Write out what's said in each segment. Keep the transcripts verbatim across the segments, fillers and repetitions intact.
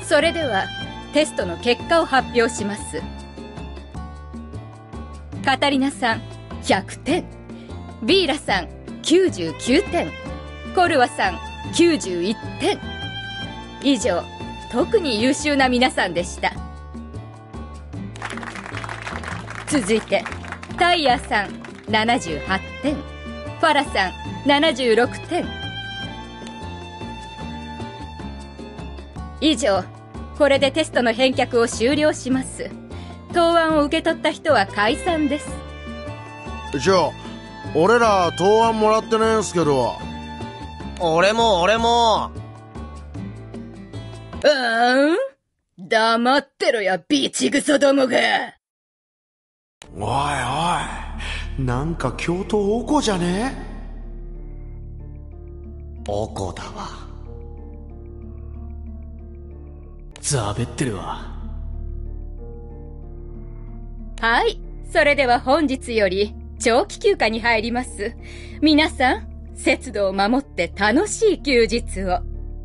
それではテストの結果を発表します。カタリナさんひゃくてん、ビーラさんきゅうじゅうきゅうてん、コルワさんきゅうじゅういってん。以上、特に優秀な皆さんでした。続いてタイヤーさんななじゅうはってん、ファラさんななじゅうろくてん。以上、これでテストの返却を終了します。答案を受け取った人は解散です。 じゃあ俺ら答案もらってねえんすけど。 俺も俺も。 うーん、黙ってろやビチグソどもが。 おいおい、なんか教頭おこじゃねえ？おこだわ。 ざべってるわ。 はい、それでは本日より長期休暇に入ります。皆さん、節度を守って楽しい休日を。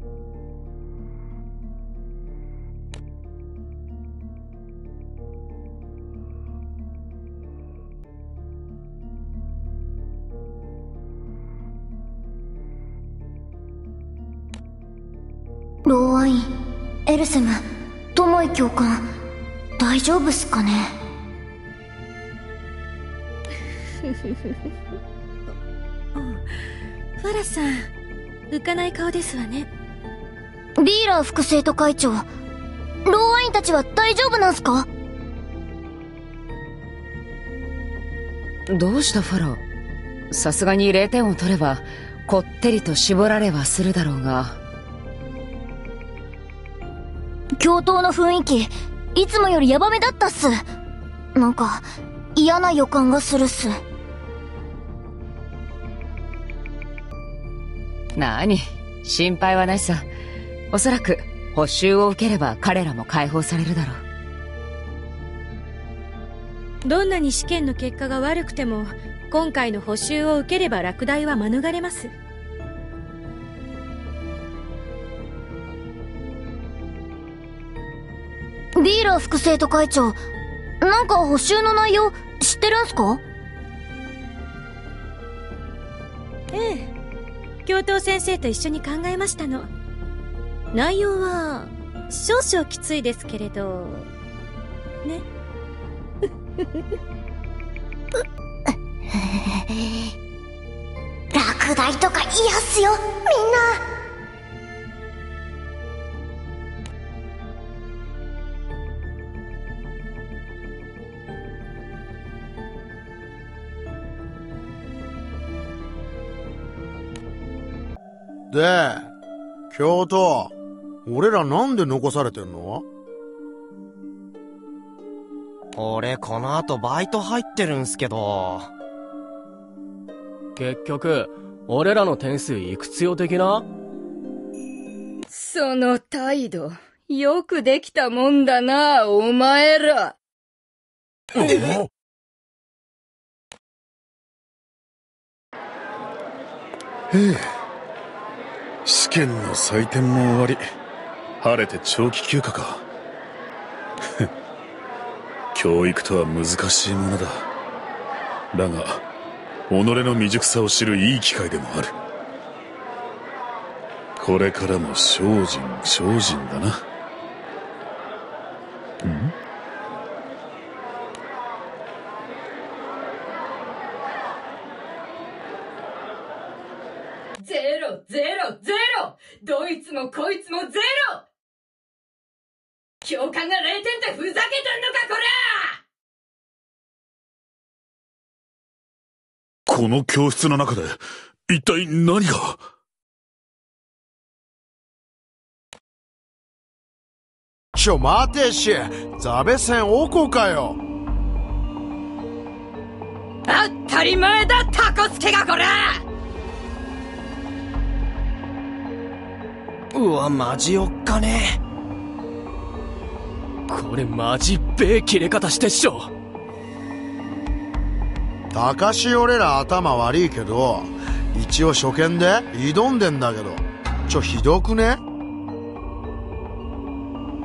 ローアイン、エルセム、トモイ教官、大丈夫っすかね。 ファラさん、浮かない顔ですわね。 ビーラー副生徒会長、ローアインたちは大丈夫なんすか？ どうしたファラ？さすがにれいてんを取ればこってりと絞られはするだろうが。 教頭の雰囲気いつもよりヤバめだったっす。なんか嫌な予感がするっす。 なに、心配はないさ。おそらく補習を受ければ彼らも解放されるだろう。どんなに試験の結果が悪くても今回の補習を受ければ落第は免れます。 ビーラー副生徒会長、なんか補習の内容知ってるんすか？ ええ、教頭先生と一緒に考えましたの。内容は少々きついですけれどね。 落第とか嫌っすよ、みんな。 で、教頭、俺らなんで残されてんの？ 俺この後バイト入ってるんすけど。 結局俺らの点数いくつよ的な？ その態度よくできたもんだな、お前ら。 ええ、試験の採点も終わり、晴れて長期休暇か。教育とは難しいものだ。だが己の未熟さを知るいい機会でもある。これからも精進精進だな。ん？ ゼロゼロゼロ、どいつもこいつもゼロ。教官がれいてんってふざけてんのかこら！ この教室の中で一体何が？ ちょ待てし、ザベセンおこかよ。 当たり前だ、タコスケがこら！ うわ、マジおっかねえ。 これマジべえ切れ方してっしょ。 たかし俺ら頭悪いけど、一応初見で挑んでんだけど、ちょひどくね？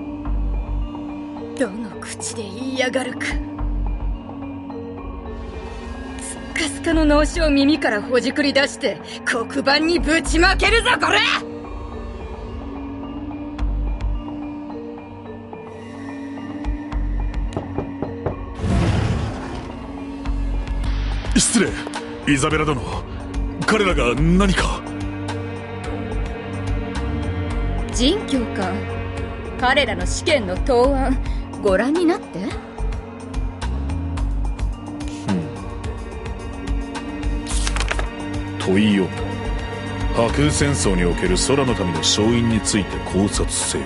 口で言いやがるか。スッカスカの脳死を耳からほじくり出して黒板にぶちまけるぞこれ。 失礼、イザベラ殿。彼らが何か。 仁教官、彼らの試験の答案ご覧になって。 問いよ、破空戦争における空の民の勝因について考察せよ。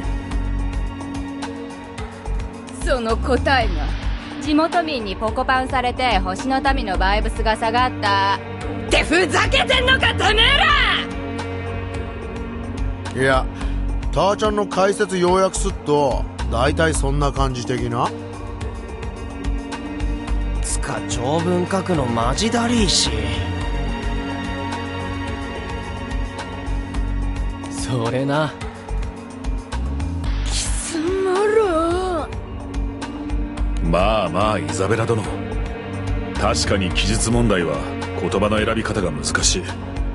その答えが地元民にポコパンされて星の民のバイブスが下がったってふざけてんのかてめえら。 いや、ターちゃんの解説要約すっと大体そんな感じ的な。 つか長文書くのマジだりーし。 それな。 貴様ら。 まあまあイザベラ殿、確かに記述問題は言葉の選び方が難しい。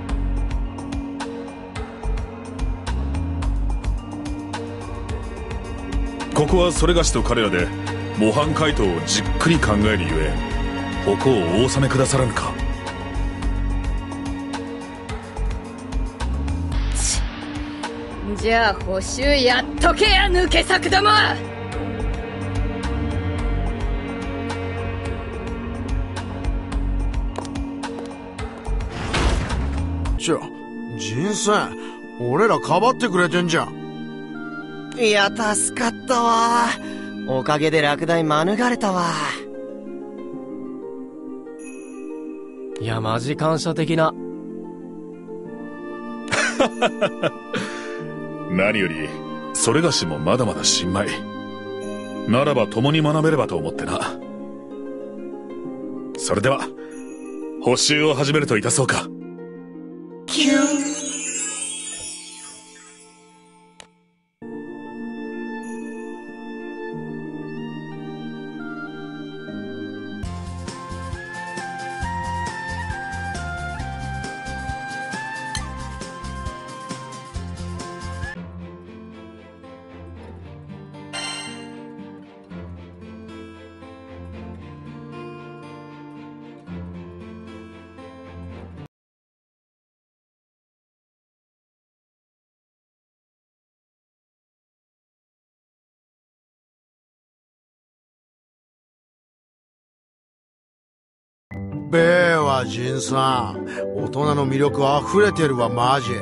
ここはそれがしと彼らで模範回答をじっくり考えるゆえ、矛をお納めくださらぬか。 じゃあ補習やっとけや抜け作ども。 ちょ、仁さん、俺らかばってくれてんじゃん。 いや、助かったわ。おかげで落第免れたわ。 いや、マジ感謝的な。 何よりそれがしもまだまだ新米ならば共に学べればと思ってな。それでは補習を始めるといたそうか。 キュン。べえわ、仁さん。大人の魅力溢れてるわ、マジ。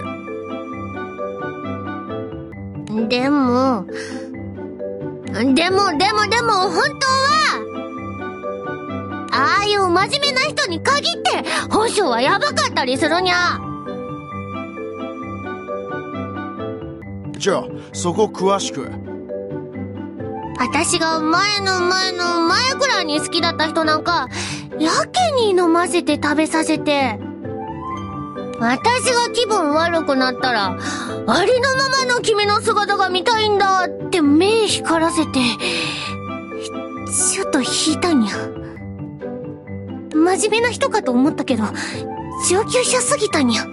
でも、でも、でも、でも、本当は、ああいう真面目な人に限って、本性はやばかったりするにゃ。 じゃあ、そこ詳しく。 私が前の前の前くらいに好きだった人なんか、やけに飲ませて食べさせて、私が気分悪くなったら、ありのままの君の姿が見たいんだって目光らせて、ちょっと引いたにゃ。真面目な人かと思ったけど、上級者すぎたにゃ。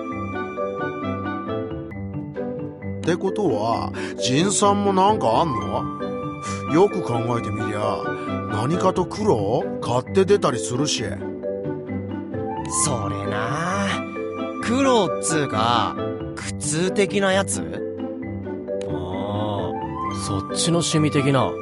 ってことは、仁さんもなんかあんの？よく考えてみりゃ、何かと苦労買って出たりするし。 それな、苦労っつうか苦痛的なやつ。 ああ、そっちの趣味的な。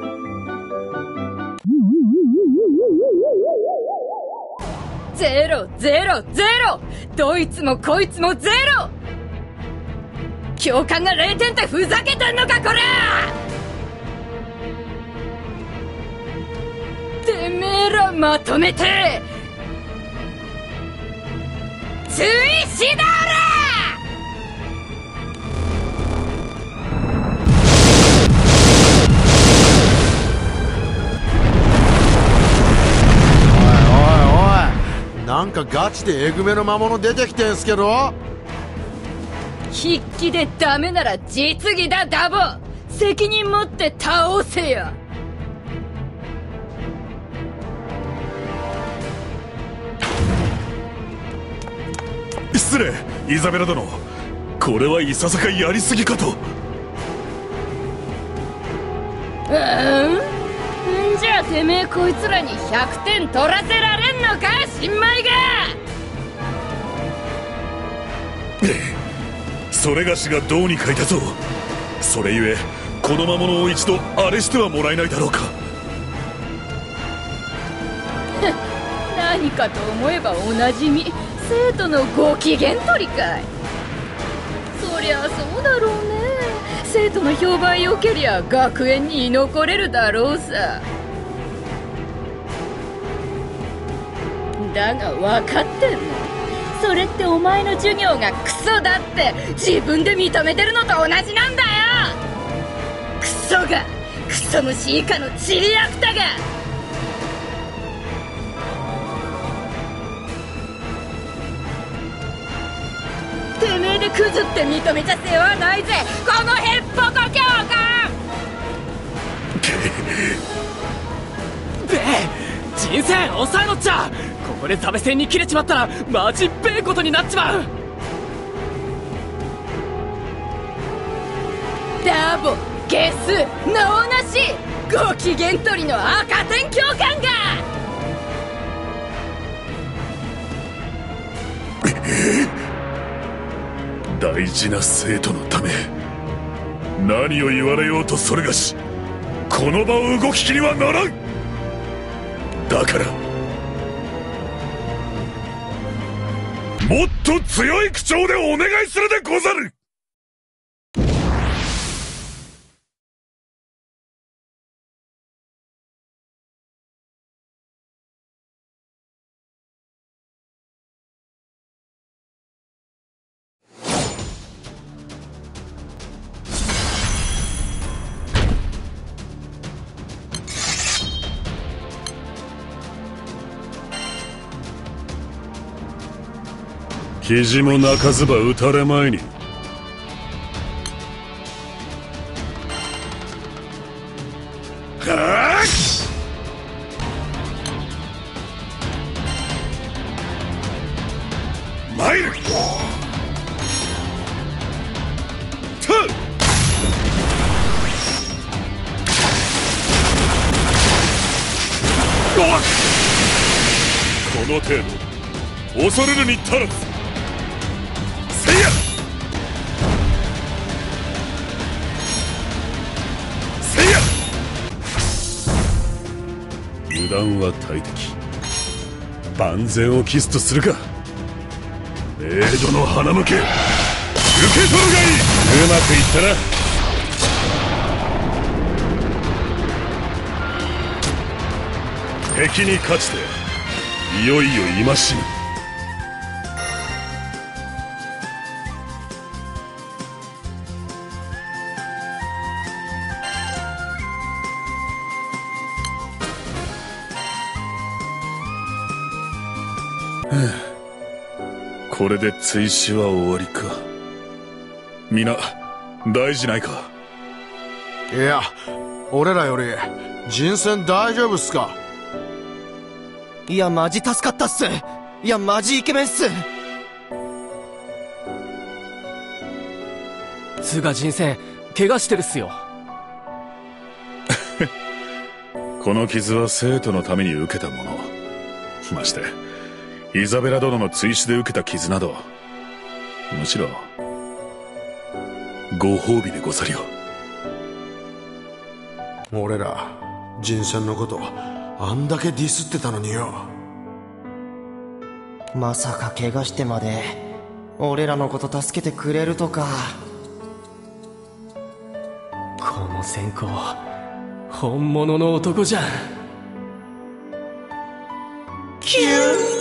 ゼロゼロゼロ、どいつもこいつもゼロ。教官がれいてんってふざけてんのかこれ。てめえらまとめて追試だなんかガチでエグめの魔物出てきてんすけど。 筆記でダメなら実技だダボ。責任持って倒せよ。 失礼、イザベラ殿。これはいささかやりすぎかと。 うんんじゃあてめえこいつらにひゃくてん取らせられんのか、新米が。 それがしがどうにかいたぞ。それゆえこの魔物を一度あれしてはもらえないだろうか。 何かと思えばおなじみ生徒のご機嫌取りかい。そりゃそうだろうね。生徒の評判良けりゃ学園に居残れるだろうさ。だが分かってんの？それってお前の授業がクソだって自分で認めてるのと同じなんだよ。クソがクソ虫以下のチリアクタが。てめえでクズって認めちゃ世話ないぜ、このヘッポコ教官。 べえ、人選抑えろっちゃ。ここで食べ線に切れちまったらマジべえことになっちまう。 ダボ、ゲス、脳なし、ご機嫌取りの赤点教官が。 大事な生徒のため何を言われようとそれがし、この場を動ききりはならん。だからもっと強い口調でお願いするでござる。肘も泣かずば打たれまいに。はあ！参る！と！この程度恐れるに足らず。油断は大敵。万全を期すとするか。メイドの花向け受け取るがいい。うまくいったな。敵に勝ちていよいよ戒しぬ。これで追試は終わりか。皆大事ないか。 いや、俺らより人選大丈夫っすか。 いやマジ助かったっす。いやマジイケメンっす。 つが人選怪我してるっすよ。 この傷は生徒のために受けたもの。ましてイザベラ殿の追試で受けた傷など、むしろご褒美でござるよ。 俺ら人選のことあんだけディスってたのによ。 まさか怪我してまで俺らのこと助けてくれるとか。 この先行本物の男じゃん。 キュー。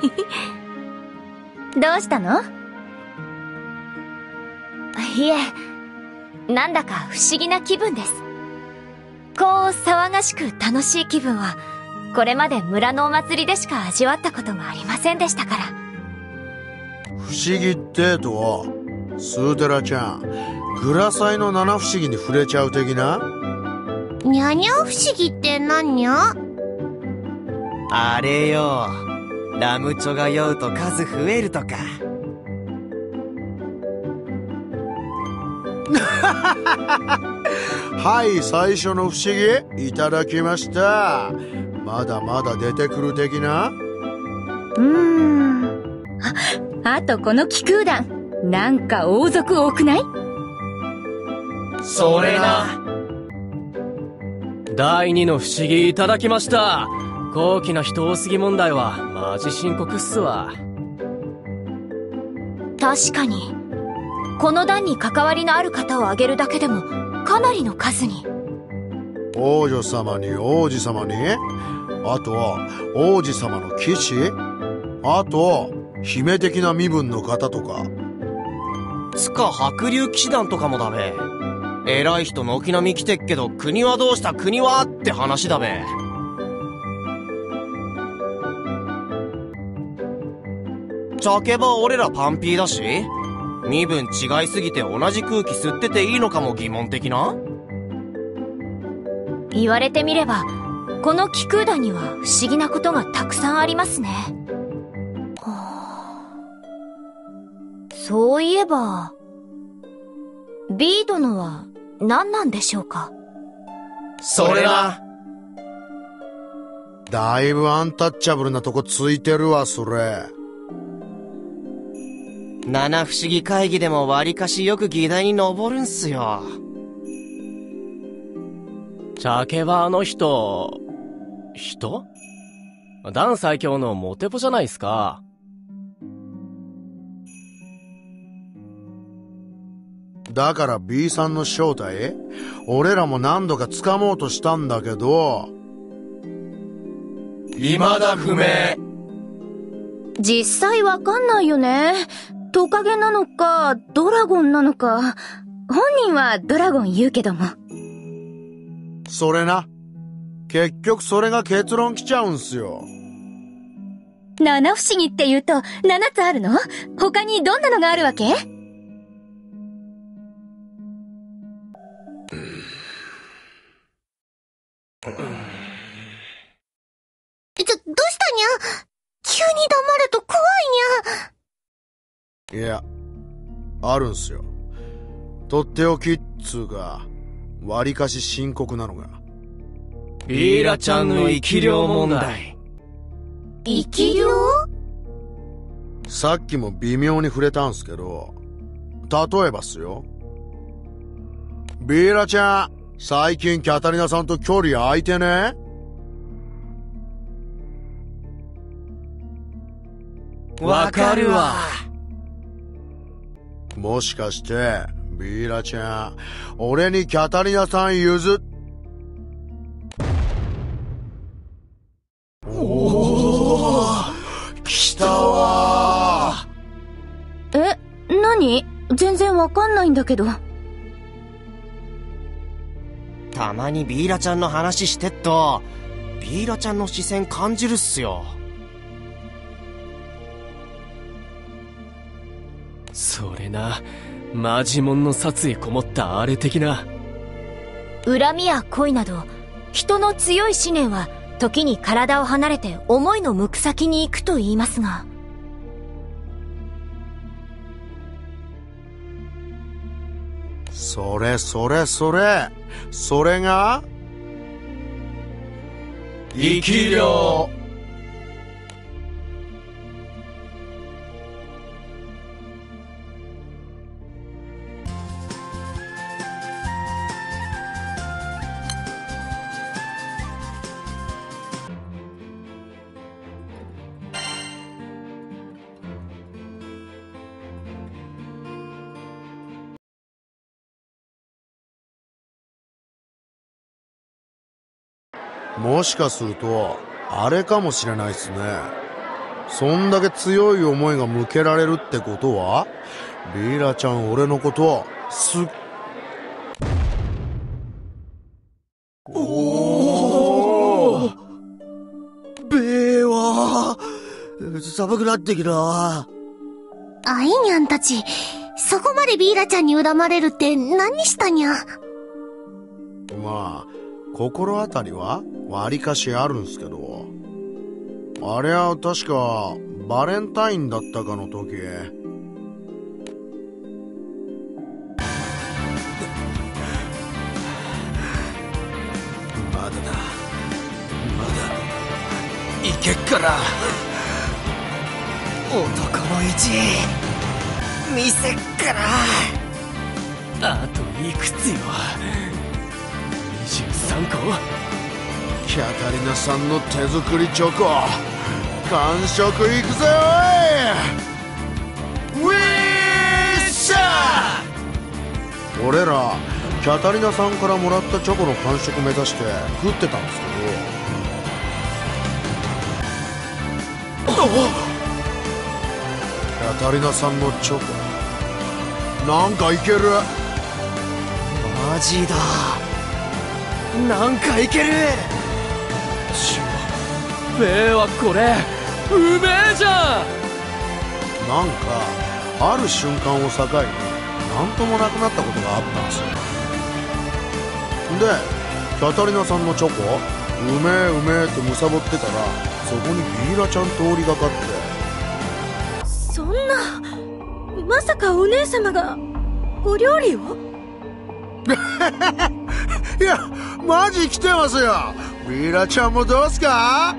どうしたの？ いえ、なんだか不思議な気分です。こう騒がしく楽しい気分は、これまで村のお祭りでしか味わったことがありませんでしたから。 不思議ってとは、スーテラちゃん、グラサイの七不思議に触れちゃう的な？ にゃにゃ不思議って何にゃ？ あれよ、ラムチョが酔うと数増えるとか。 はい、最初の不思議いただきました。まだまだ出てくる的な？ うーん。あ、あとこの気空団、なんか王族多くない？ それな。 第二の不思議いただきました。高貴な人多すぎ問題はマジ深刻っすわ。 確かに、この団に関わりのある方を挙げるだけでもかなりの数に。 王女様に王子様に、あとは王子様の騎士、あと姫的な身分の方とか。 つか白竜騎士団とかもだべ。偉い人軒並み来てっけど、国はどうした国はって話だべ。ちゃけば俺らパンピーだし、身分違いすぎて同じ空気吸ってていいのかも疑問的な。 言われてみれば、この気空団には不思議なことがたくさんありますね。そういえば、B 殿は何なんでしょうか？ それな。 だいぶアンタッチャブルなとこついてるわ、それ。 七不思議会議でも割かしよく議題に上るんすよ。 チャケはあの人、人？ダン最強のモテポじゃないっすか。 だから B さんの正体、俺らも何度か掴もうとしたんだけど、 未だ不明。 実際わかんないよね。トカゲなのか、ドラゴンなのか。本人はドラゴン言うけども。 それな。結局それが結論きちゃうんすよ。 七不思議って言うと七つあるの？他にどんなのがあるわけ？ ちょ、どうしたにゃ？急に黙ると怖いにゃ。 いや、あるんすよ。とっておきっつうか、割かし深刻なのが。 ビーラちゃんの生き量問題。 生き量？ さっきも微妙に触れたんすけど、例えばっすよ。ビーラちゃん、最近キャタリナさんと距離空いてね？ わかるわ。 もしかして、ビーラちゃん、俺にキャタリナさん譲っ、おー、来たわー。え、何？全然わかんないんだけど。 たまにビーラちゃんの話してっと、ビーラちゃんの視線感じるっすよ。 それな、マジモンの殺意こもったあれ的な。 恨みや恋など、人の強い思念は時に体を離れて思いの向く先に行くと言いますが。 それそれそれ、それが生き量。 もしかすると、あれかもしれないっすね。 そんだけ強い思いが向けられるってことは、ビーラちゃん俺のことすっおおべーわー寒くなってきた。 あいにゃんたち、そこまでビーラちゃんに恨まれるって何したにゃ。 まあ心当たりはわりかしあるんすけど、あれは確かバレンタインだったかの時。 まだだ、まだいけっから男の意地見せっから。 あといくつよ。にじゅうさんこ。 キャタリナさんの手作りチョコ完食いくぜおい。ウィッシャー。俺らキャタリナさんからもらったチョコの完食目指して食ってたんですけど、キャタリナさんのチョコなんかいける。 マジだ、なんかいける。 ちょ、ベイはこれうめえじゃん。 なんかある瞬間を境になんともなくなったことがあったんですよ。でキャタリナさんのチョコうめえうめえってむさぼってたら、そこにビーラちゃん通りがかって。 そんな、まさかお姉様がお料理を？ いやマジ来てますよ。ビーラちゃんもどうすか。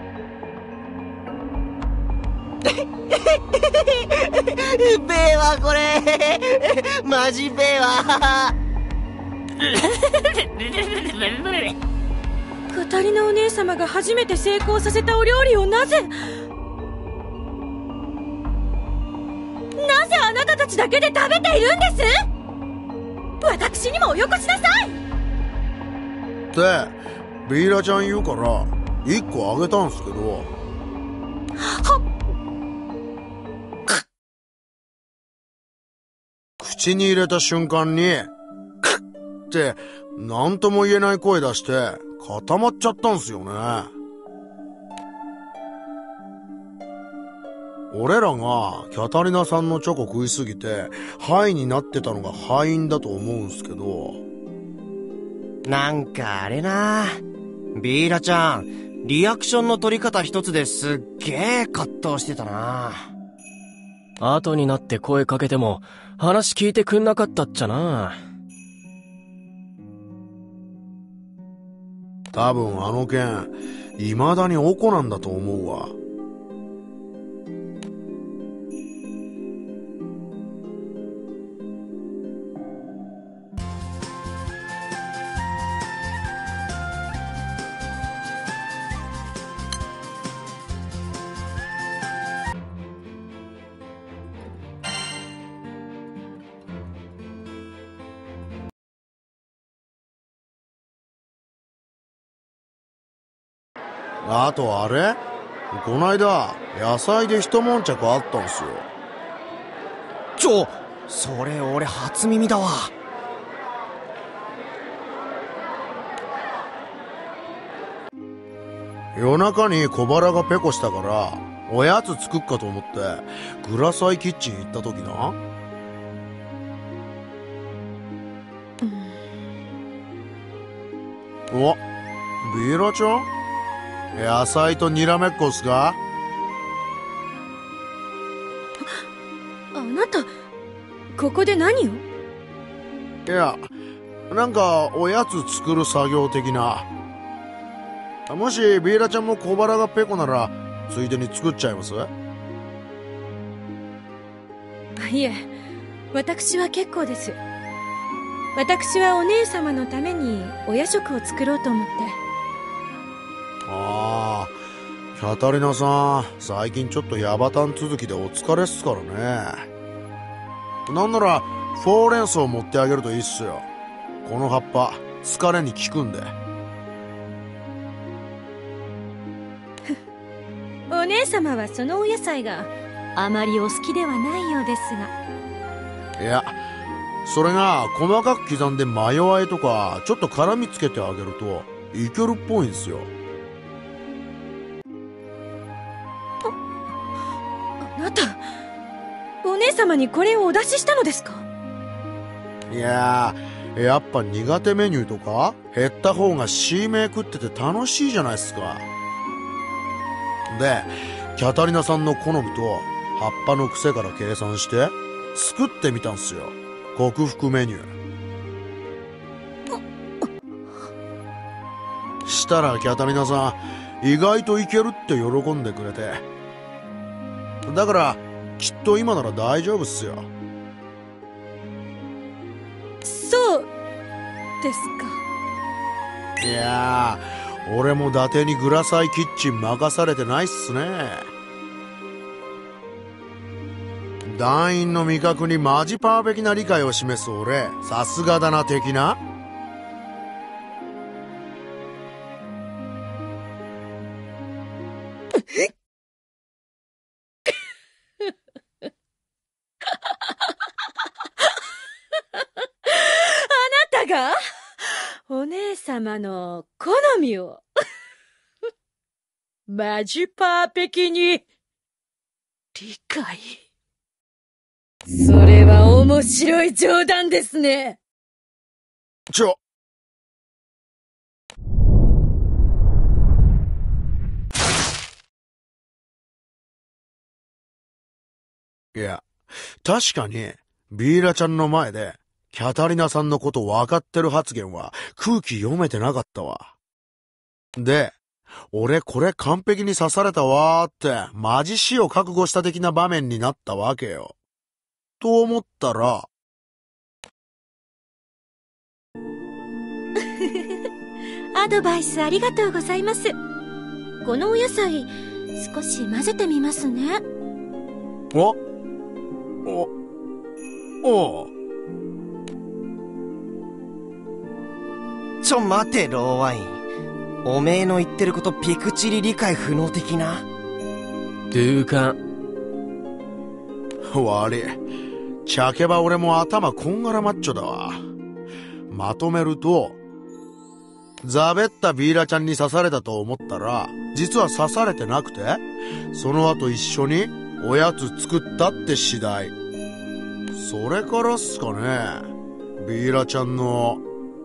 べーわこれマジべーわ。 カタリナお姉様が初めて成功させたお料理をなぜなぜあなたたちだけで食べているんです。私にもおよこしなさいってビーラちゃん言うからいっこあげたんすけど、 は口に入れた瞬間にクッって何とも言えない声出して固まっちゃったんすよね。俺らがキャタリナさんのチョコ食いすぎてハイになってたのが敗因だと思うんすけど、 なんかあれな、ビーラちゃんリアクションの取り方一つですっげえ葛藤してたな。 後になって声かけても話聞いてくんなかったっちゃな。 多分あの件未だにおこなんだと思うわ。あとあれ、こないだ野菜で一悶着あったんすよ。 ちょ、それ俺初耳だわ。 夜中に小腹がペコしたからおやつ作っかと思ってグラサイキッチン行った時な、お、ビーラちゃん野菜とにらめっこっすか。 あなたここで何を。 いやなんかおやつ作る作業的な。もしビーラちゃんも小腹がペコならついでに作っちゃいます。 いえ、私は結構です。私はお姉様のためにお夜食を作ろうと思って。 ああ、キャタリナさん最近ちょっとヤバタン続きでお疲れっすからね。なんならほうれん草持ってあげるといいっすよ。この葉っぱ疲れに効くんで。 おお姉様はそのお野菜があまりお好きではないようですが。 いや、それが細かく刻んでマヨ和えとかちょっと辛みつけてあげるといけるっぽいんですよ。 あなた、お姉様にこれをお出ししたのですか？ いやー、やっぱ苦手メニューとか減った方がシーメイ食ってて楽しいじゃないですか。で、キャタリナさんの好みと葉っぱの癖から計算して作ってみたんすよ、克服メニュー。したらキャタリナさん意外といけるって喜んでくれて、だからきっと今なら大丈夫っすよ。 そうですか。 いやー、俺も伊達にグラサイキッチン任されてないっすね。団員の味覚にマジパーフェクトな理解を示す俺、さすがだな的な。 あなたがお姉様の好みをマジパーペキに理解。それは面白い冗談ですね。 ちょいや、確かにビーラちゃんの前でキャタリナさんのこと分かってる発言は空気読めてなかったわ。で、俺これ完璧に刺されたわーってマジ死を覚悟した的な場面になったわけよ。と思ったらアドバイスありがとうございます。このお野菜少し混ぜてみますね。 おおおちょ待て、ローワイン。おめえの言ってることピクチリ理解不能的な。 ドゥーカン。 悪い。茶けば俺も頭こんがらマッチョだわ。まとめると、ザベったビーラちゃんに刺されたと思ったら、実は刺されてなくて、その後一緒におやつ作ったって次第。それからっすかね、ビーラちゃんの。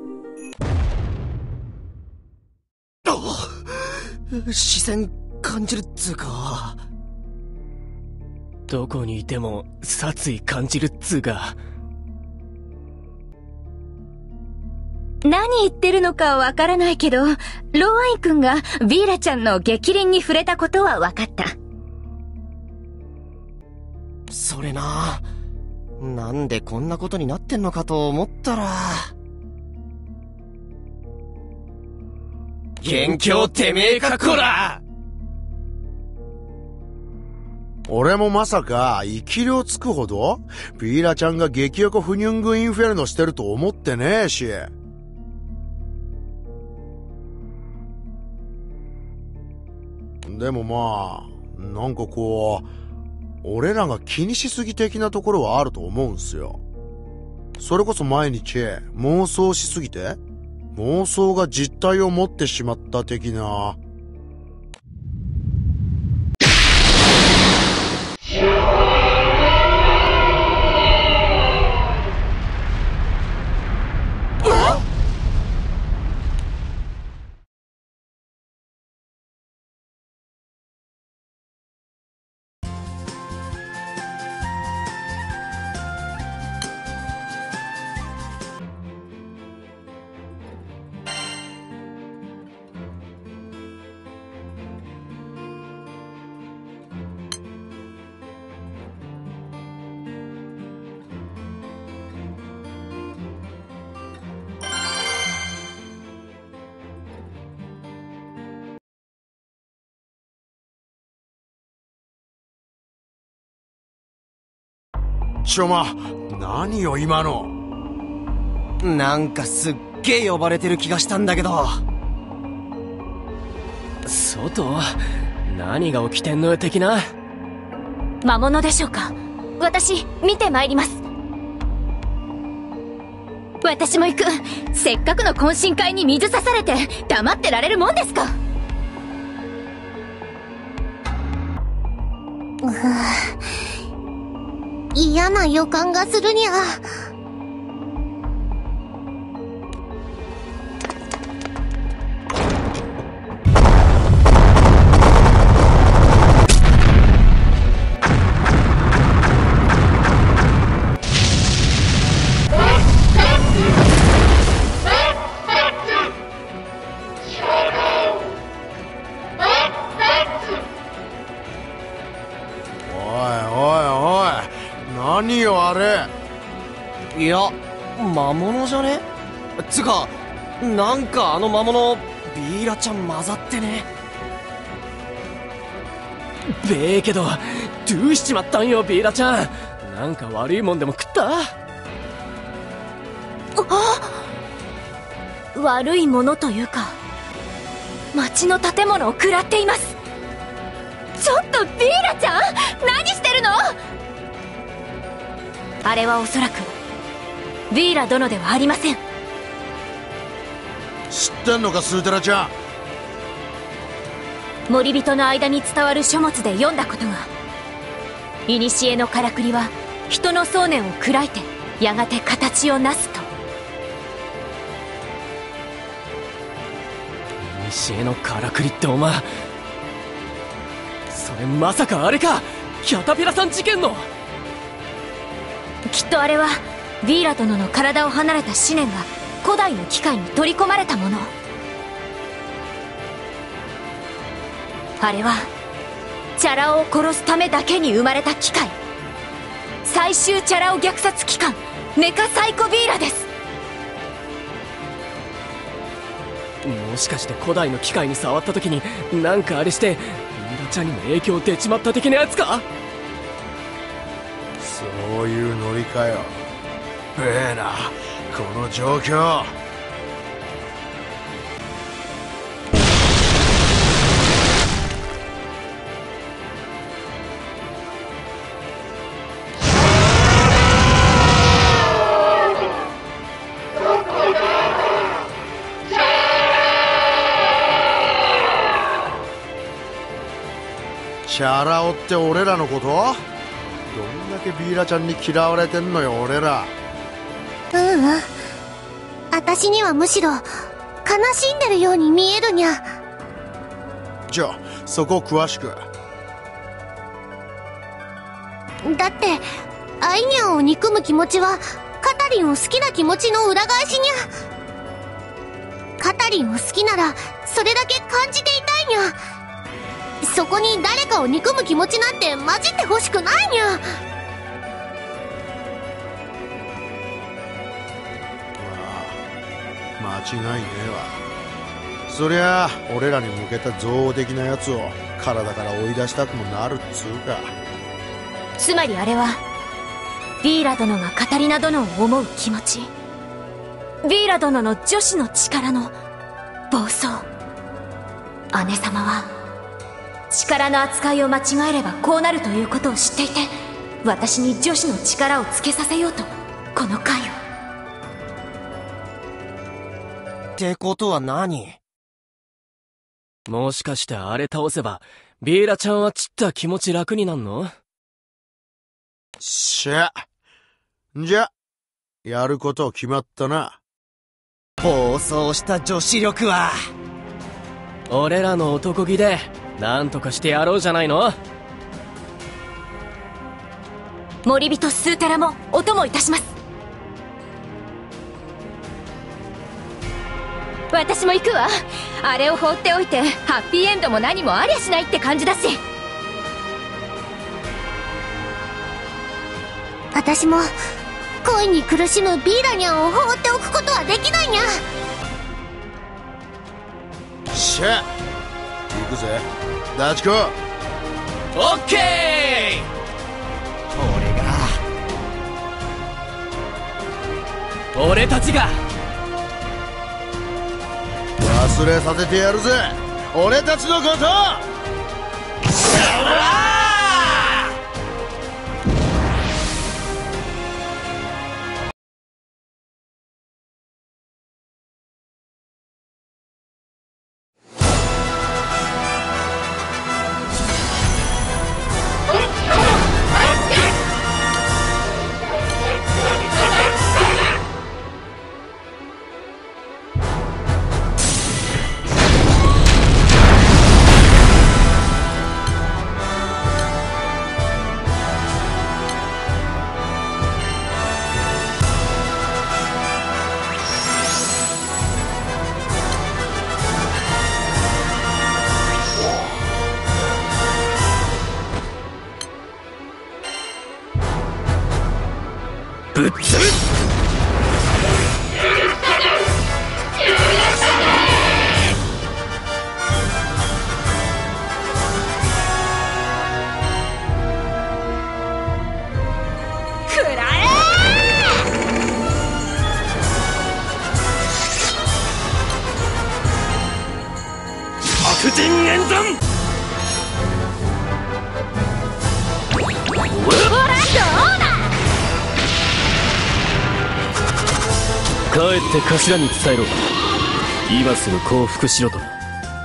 視線感じるっつうか。 どこにいても殺意感じるっつうか。 何言ってるのかわからないけど、ローワイン君がビーラちゃんの逆鱗に触れたことは分かった。 それな、なんでこんなことになってんのかと思ったら。 元凶てめえかこら。 俺もまさか生き量つくほどビーラちゃんが激横フニュングインフェルノしてると思ってねえし。でもまあなんかこう俺らが気にしすぎ的なところはあると思うんすよ。それこそ毎日妄想しすぎて妄想が実体を持ってしまった的な。ちょま、何よ今の。 なんかすっげえ呼ばれてる気がしたんだけど。 外？ 何が起きてんのよ的な。 魔物でしょうか。私見てまいります。 私も行く。せっかくの懇親会に水さされて黙ってられるもんですか。 うぅ、嫌な予感がするにゃ。 何よあれ。 いや、魔物じゃね？つか、なんかあの魔物ビーラちゃん混ざってね。 べえけどどうしちまったんよビーラちゃん。なんか悪いもんでも食った？ 悪いものというか、町の建物を食らっています。 ちょっとビーラちゃん、何してるの？ あれはおそらくビーラ殿ではありません。 知ってんのかスーテラちゃん。森人の間に伝わる書物で読んだことが、古のからくりは人の想念を砕いてやがて形をなすと。 古のからくりってお前、それまさかあれか、キャタピラさん事件の。 きっとあれはビーラ殿の体を離れた思念が古代の機械に取り込まれたもの。あれはチャラ男を殺すためだけに生まれた機械、最終チャラ男虐殺機関メカサイコビーラです。 もしかして古代の機械に触った時になんかあれしてビーラちゃんにも影響出ちまった的なやつか？ そういうノリかよ。べえなこの状況。チャラ男って俺らのこと？どんだけビーラちゃんに嫌われてんのよ俺ら。 ううん、私にはむしろ悲しんでるように見えるにゃ。 じゃあそこ詳しく。 だってアイニャンを憎む気持ちはカタリンを好きな気持ちの裏返しにゃ。カタリンを好きならそれだけ感じていたいにゃ。そこに誰かを憎む気持ちなんて混じってほしくないにゃ。 間違いねえわ。そりゃあ俺らに向けた憎悪的なやつを体から追い出したくもなるっつうか。 つまりあれはビーラ殿がカタリナ殿を思う気持ち、ビーラ殿の女子の力の暴走。姉様は力の扱いを間違えればこうなるということを知っていて、私に女子の力をつけさせようとこの回を。 ってことは何？ もしかしてあれ倒せばビーラちゃんはちった気持ち楽になんの？ しゃじゃやること決まったな。 暴走した女子力は俺らの男気でなんとかしてやろうじゃないの。 森人スーテラもお供いたします。 私も行くわ。あれを放っておいてハッピーエンドも何もありゃしないって感じだし。 私も恋に苦しむビーラニャンを放っておくことはできないにゃ。 しゃ行くぜダチコ。 オッケー。俺が俺たちが忘れさせてやるぜ俺たちのこと。 ぶっ潰す。悪人演算。ほらどうだ。帰って頭に伝えろ。今すぐ降伏しろとな。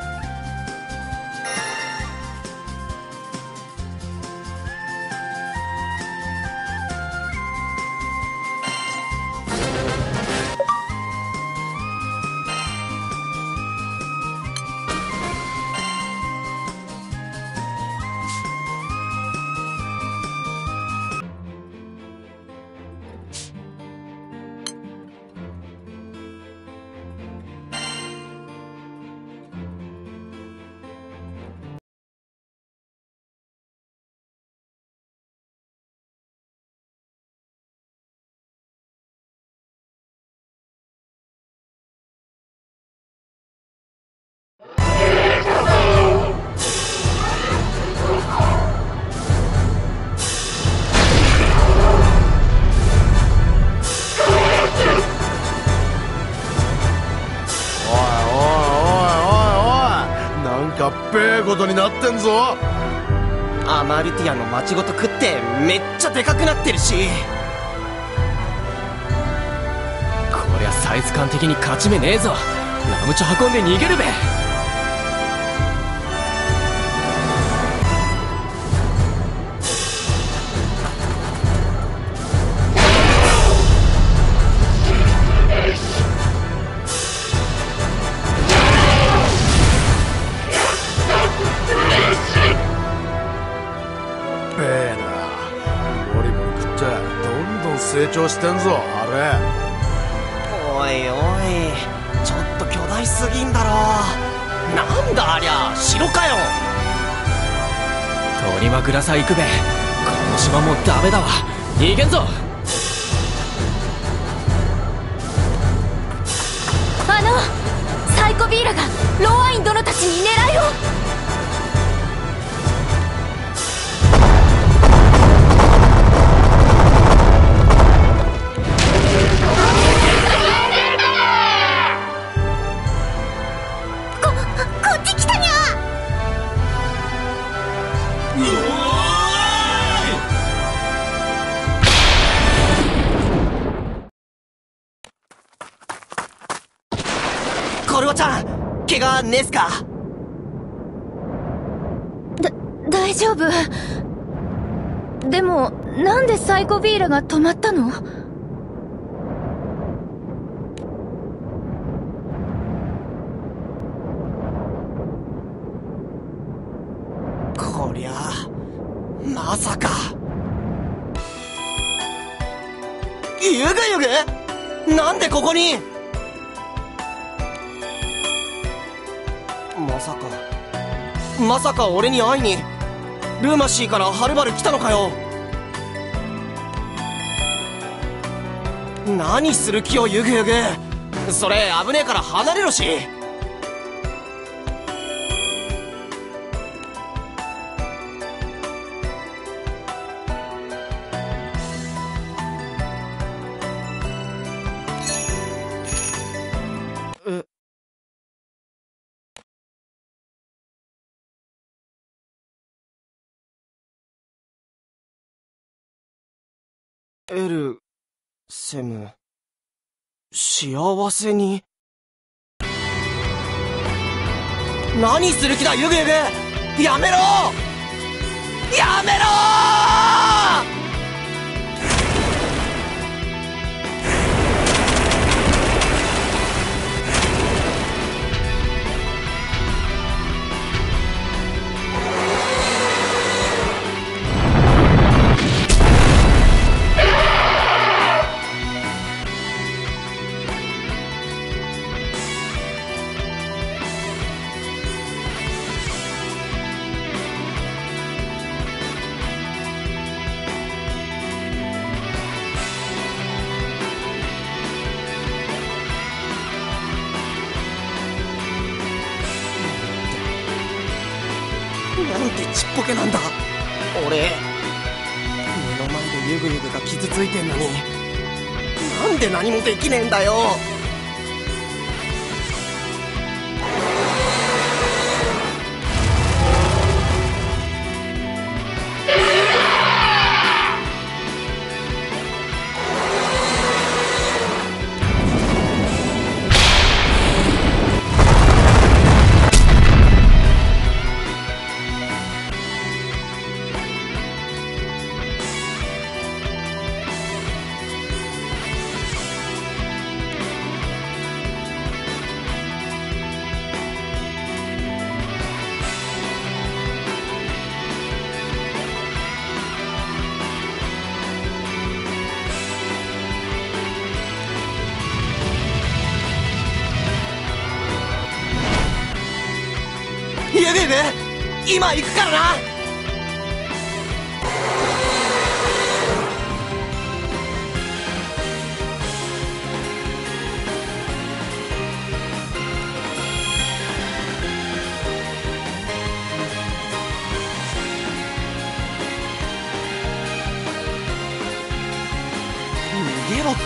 かっべえことになってんぞ。 アマルティアの町ごと食ってめっちゃでかくなってるし、 こりゃサイズ感的に勝ち目ねえぞ。ラムチョ運んで逃げるべ。 成長してんぞあれ。 おいおい、ちょっと巨大すぎんだろ。なんだありゃ、城かよ。 取りまくらさ行くべ。この島もダメだわ。逃げんぞ。 あのサイコビーラがローアイン殿たちに狙いを。 コルワちゃん、怪我ねえっすか？ だ、大丈夫。でも、なんでサイコビーラが止まったの？ こりゃあ、まさか。ユグユグ？なんでここに？まさかまさか俺に会いにルーマシーからはるばる来たのかよ。何する気よユグユグ。それ危ねえから離れろし。 エル、セム、幸せに。何する気だ、ユグユグ。やめろやめろなんてちっぽけなんだ俺。目の前でユグユグが傷ついてんのになんで何もできねえんだよ。ユグユグ、今行くからな。逃げろって。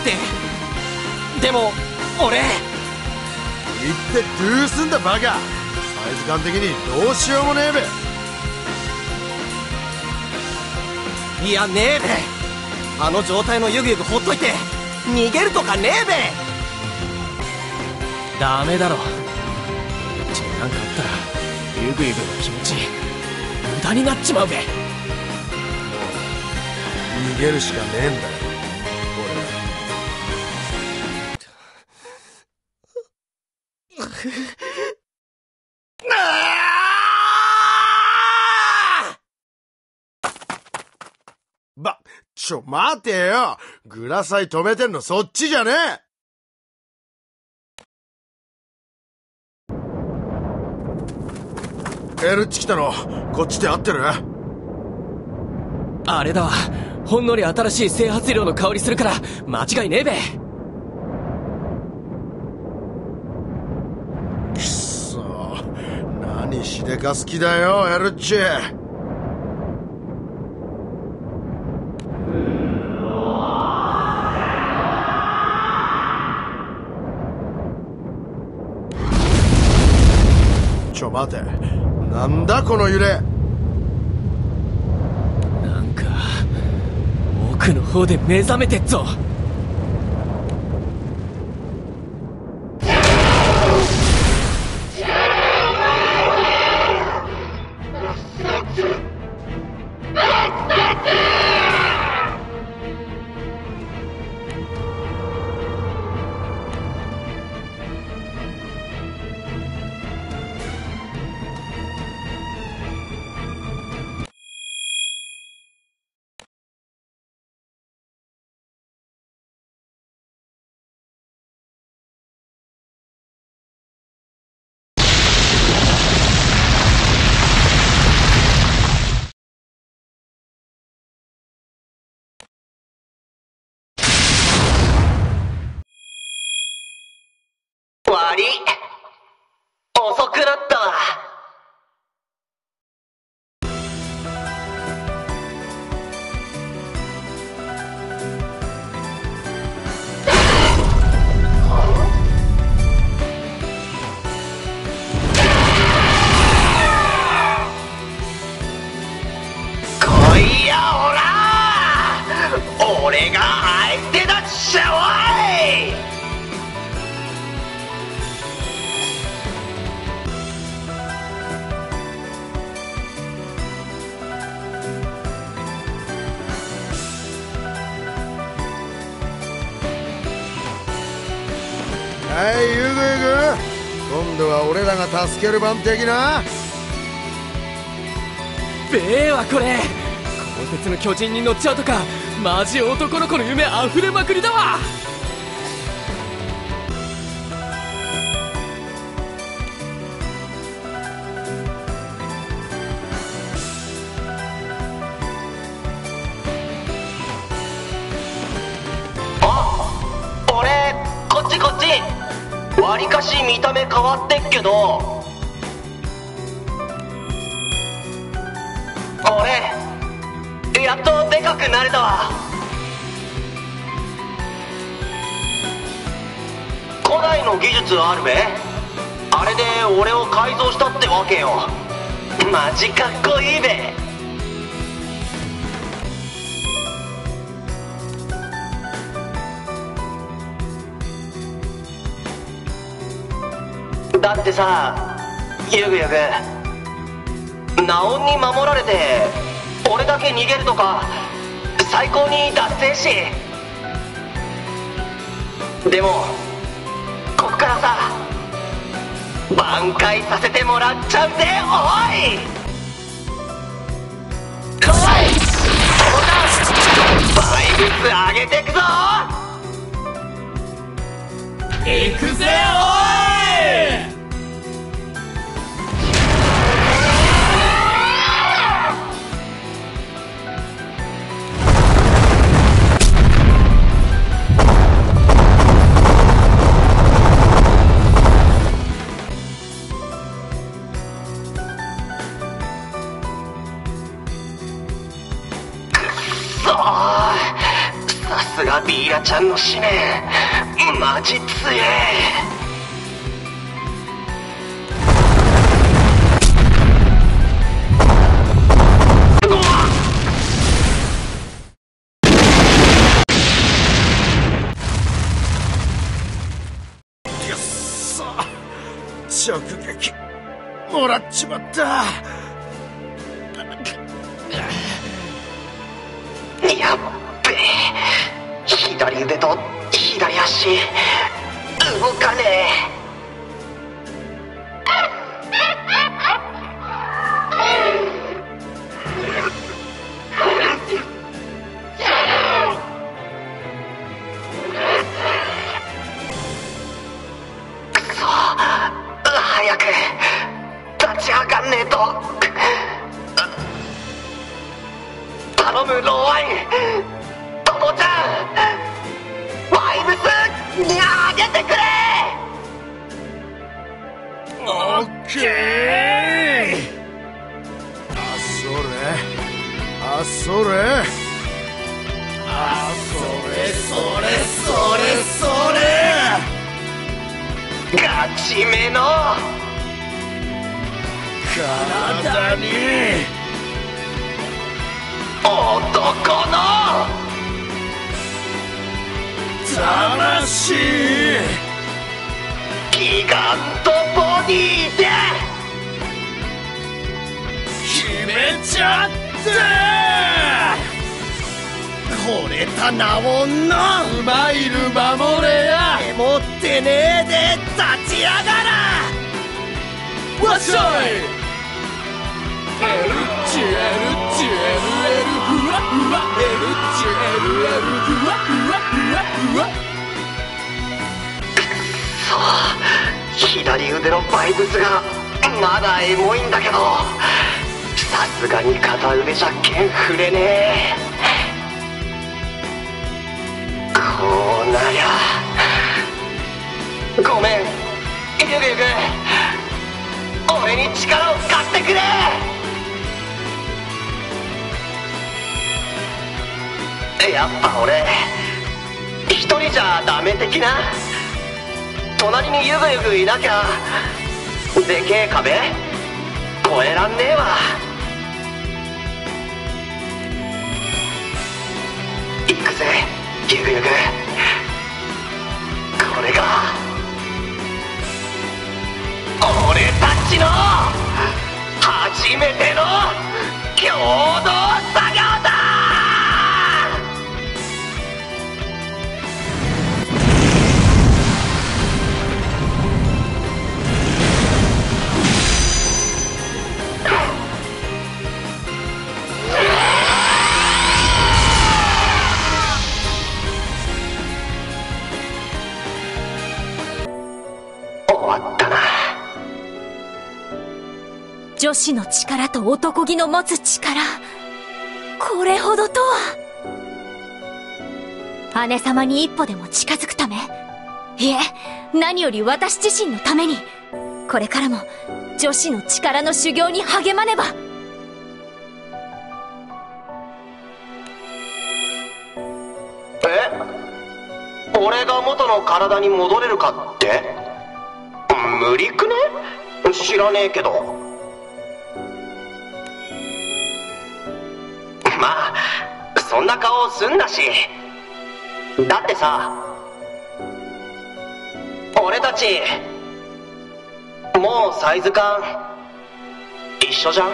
でも俺。 言ってどうすんだバカ。サイズ感的にどうしようもねえべ。 いやねえべ。あの状態のユグユグほっといて逃げるとかねえべ。 ダメだろ。エッチになんかあったらユグユグの気持ち無駄になっちまうべ。 逃げるしかねえんだよば、ちょ、待てよ。グラサイ止めてんのそっちじゃねえ。エルッチ来たの、こっちで合ってる？ あれだわ。ほんのり新しい整髪料の香りするから間違いねえべ。 くっそ、何しでかす気だよ、エルッチ。ちょ待て、なんだこの揺れ。 なんか奥の方で目覚めてっぞ。 はい、ゆぐゆぐ、今度は俺らが助ける番的な。 べえわこれ、鋼鉄の巨人に乗っちゃうとかマジ男の子の夢あふれまくりだわ。 わりかし見た目変わってっけど、俺やっとでかくなれたわ。古代の技術あるべ、あれで俺を改造したってわけよ。マジかっこいいべ。だってさ、ゆぐゆぐ、ナオンに守られて俺だけ逃げるとか最高にダッセーし。でもこっからさ挽回させてもらっちゃうぜ。おいおい、そうだ、バイブス上げてくぞ。行くぜおい。さすがビーラちゃんの使命、マジ強え。 くっそ、直撃もらっちまった。 やっべえ、左腕と左足動かねえ。くそ、早く立ち上がんねえと。頼むローワイン、トモちゃん、バイブスにあげてくれ。 オッケー。あ、それあ、それあ、それそれそれそれ、 ガチめの体に男の魂、 ギガントボディで決めちゃって。惚れたナオンのスマイル守れや。持ってねえで立ち上がら。わっしょい。エルチエルチエルエルふわふわ、エルチエルエルふわふわふわふわ。 そう、左腕のバイブスがまだエモいんだけど、さすがに片腕じゃ剣振れねえ。こうなりゃごめんゆぐゆぐ、俺に力を貸してくれ。やっぱ俺一人じゃダメ的な。隣にゆぐゆぐいなきゃでけえ壁越えらんねえわ。行くぜゆぐゆぐ、これが俺たちの初めての共同作業だ。 女子の力と男気の持つ力、これほどとは。姉様に一歩でも近づくため、いえ、何より私自身のために、これからも女子の力の修行に励まねば。 え？俺が元の体に戻れるかって？無理くね？知らねえけど。まあそんな顔すんなし。だってさ、俺たちもうサイズ感一緒じゃん。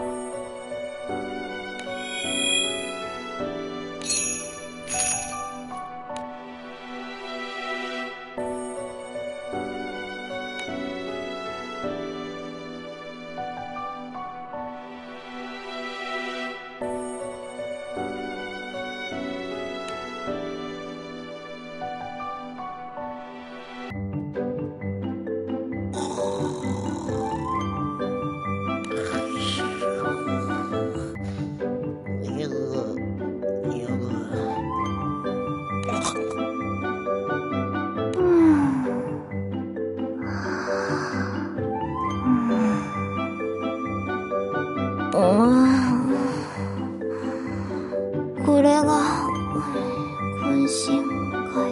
これが懇親会。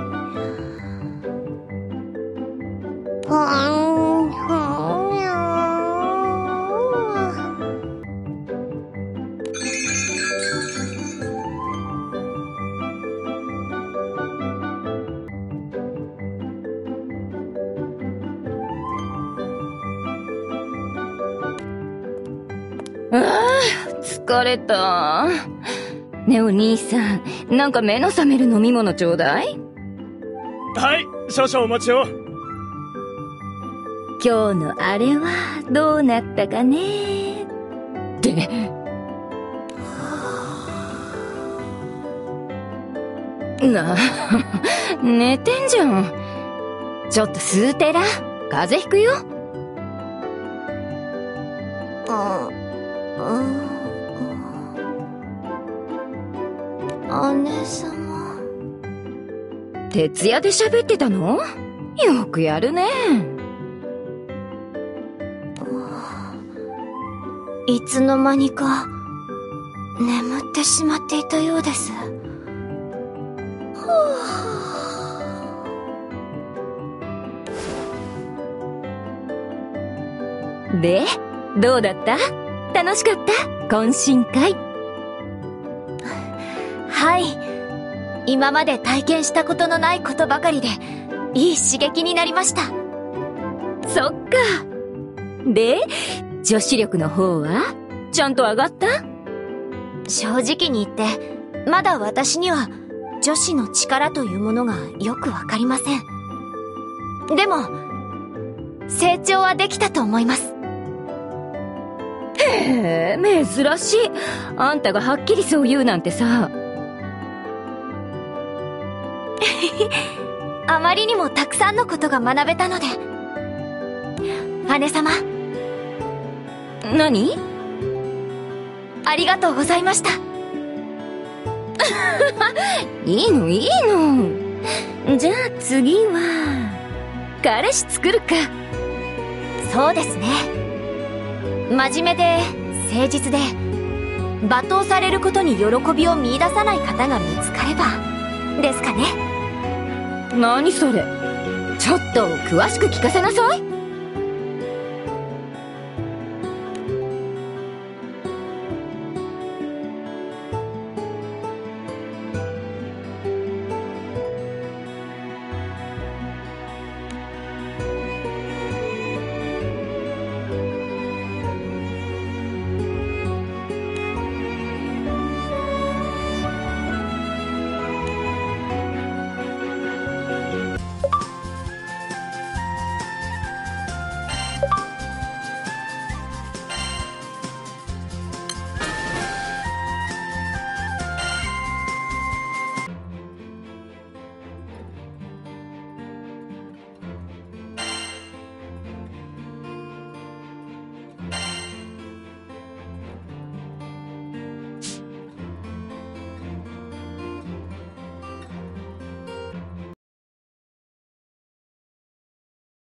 うんうんにゃああ、疲れた。ねえお兄さん、なんか目の覚める飲み物ちょうだい。 はい、少々お待ちを。 今日のあれはどうなったかねって。なあ、寝てんじゃん。ちょっと吸うてら、風邪ひくよ。 あ、うん。姉様。 徹夜で喋ってたの？よくやるね。 いつの間にか眠ってしまっていたようです。 で、どうだった？楽しかった？懇親会。 はい。今まで体験したことのないことばかりで、いい刺激になりました。 そっか。で、女子力の方はちゃんと上がった？ 正直に言って、まだ私には女子の力というものがよくわかりません。でも、成長はできたと思います。 へえ、珍しい。あんたがはっきりそう言うなんてさ。 あまりにもたくさんのことが学べたので。姉様。 何？ ありがとうございました。 いいのいいの。じゃあ次は彼氏作るか。 そうですね。真面目で誠実で罵倒されることに喜びを見出さない方が見つかればですかね。 何それ。ちょっと詳しく聞かせなさい。